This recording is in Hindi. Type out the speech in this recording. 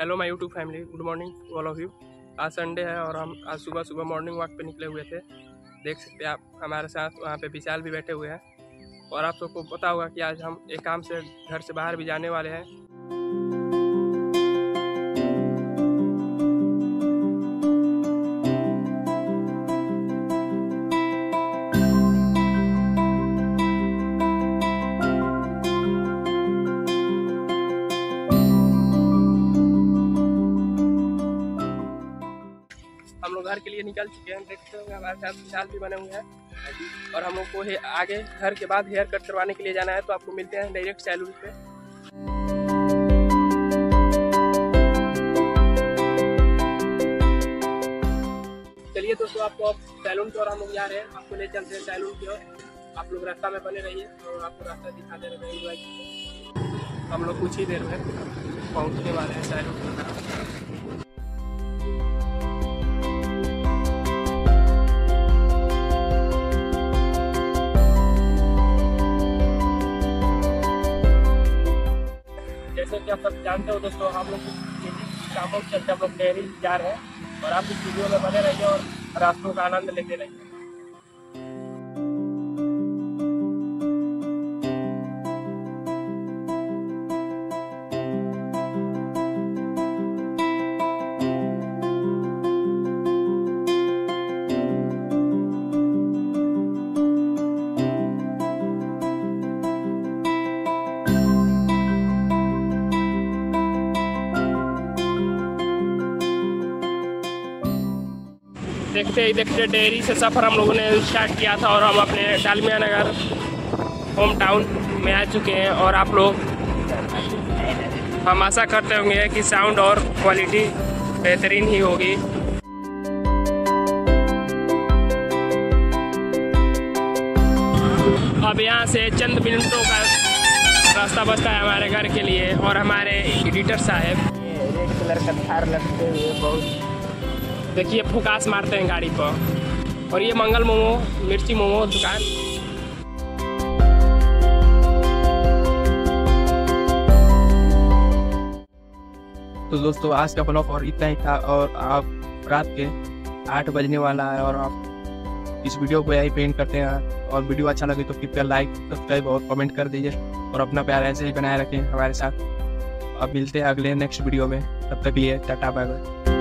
Hello my YouTube family, good morning all of you. आज संडे है और हम आज सुबह सुबह मॉर्निंग वॉक पे निकले हुए थे। देख सकते हैं आप हमारे साथ वहाँ पे विशाल भी बैठे हुए हैं। और आप सबको पता होगा कि आज हम एक काम से घर से बाहर भी जाने वाले हैं। हम लोग घर के लिए निकल चुके हैं। देखते हैं हमारे साथ विशाल भी बने हुए हैं और हम लोग को आगे घर के बाद हेयर कट करवाने के लिए जाना है। तो आपको मिलते हैं डायरेक्ट सैलून पे। चलिए दोस्तों, आपको अब सैलून की ओर हम लोग जा रहे हैं। आपको ले चलते हैं सैलून की ओर। आप लोग रास्ता में बने रहिए और आपको रास्ता दिखा दे रहे हैं। हम लोग कुछ ही देर में पहुँचने वाले हैं सैलून की तरफ। जैसे कि आप सब जानते हो दोस्तों, हम लोग कामों के चलते हम लोग डेयरी जा रहे हैं और आप इस वीडियो में बने रहिए और रास्तों का आनंद लेते रहिए। देखते ही देखते डेयरी से सफ़र हम लोगों ने स्टार्ट किया था और हम अपने डालमिया नगर होम टाउन में आ चुके हैं। और आप लोग, हम आशा करते होंगे कि साउंड और क्वालिटी बेहतरीन ही होगी। अब यहाँ से चंद मिनटों का रास्ता बचता है हमारे घर के लिए। और हमारे एडिटर साहब रेड कलर का थार लगते हुए बहुत देखिए फुकास मारते हैं गाड़ी पर। और ये मंगल मोमो, मिर्ची मोमो दुकान। तो दोस्तों, आज का ब्लॉग और इतना ही था। और आप रात के 8 बजने वाला है और आप इस वीडियो को यही पेंट करते हैं। और वीडियो अच्छा लगे तो कृपया लाइक, सब्सक्राइब और कमेंट कर दीजिए और अपना प्यार ऐसे ही बनाए रखें हमारे साथ। अब मिलते हैं अगले नेक्स्ट वीडियो में। तब तक लिए टाटा बाय बाय।